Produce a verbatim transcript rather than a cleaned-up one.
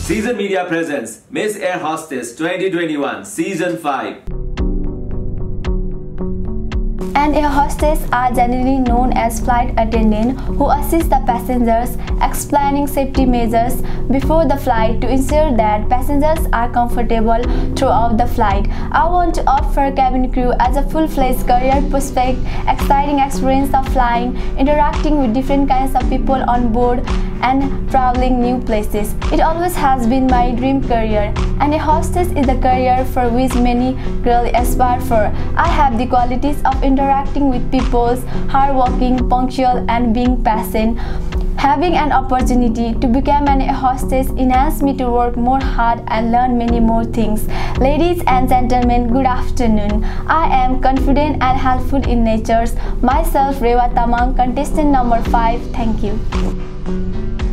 Season Media presents Miss Air Hostess twenty twenty-one Season five. An air hostess are generally known as flight attendants who assist the passengers explaining safety measures before the flight to ensure that passengers are comfortable throughout the flight. I want to offer cabin crew as a full-fledged career prospect, exciting experience of flying, interacting with different kinds of people on board, and traveling new places. It always has been my dream career, and a hostess is the career for which many girls aspire for. I have the qualities of interacting with people, hardworking, punctual, and being patient. Having an opportunity to become an air hostess enhanced me to work more hard and learn many more things. Ladies and gentlemen, good afternoon. I am confident and helpful in nature. Myself, Rewa Tamang, contestant number five. Thank you.